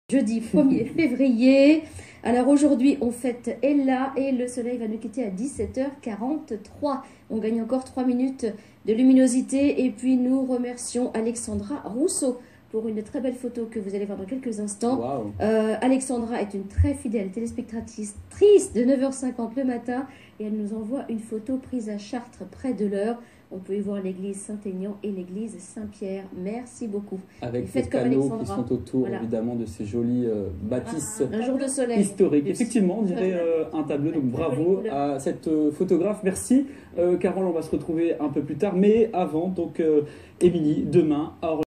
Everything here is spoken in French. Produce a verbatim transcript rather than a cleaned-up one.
Jeudi premier février. Alors aujourd'hui, on fête Ella et le soleil va nous quitter à dix-sept heures quarante-trois. On gagne encore trois minutes de luminosité et puis nous remercions Alexandra Rousseau pour une très belle photo que vous allez voir dans quelques instants. Wow. Euh, Alexandra est une très fidèle téléspectatrice de neuf heures cinquante le matin et elle nous envoie une photo prise à Chartres près de l'heure. On peut y voir l'église Saint-Aignan et l'église Saint-Pierre. Merci beaucoup. Avec les canaux qui sont autour, voilà, évidemment, de ces jolies euh, bâtisses un, un jour de soleil historiques. Effectivement, on dirait euh, un tableau. Donc bravo à cette euh, photographe. Merci. Euh, Carole, on va se retrouver un peu plus tard. Mais avant, donc, euh, Émilie, demain, à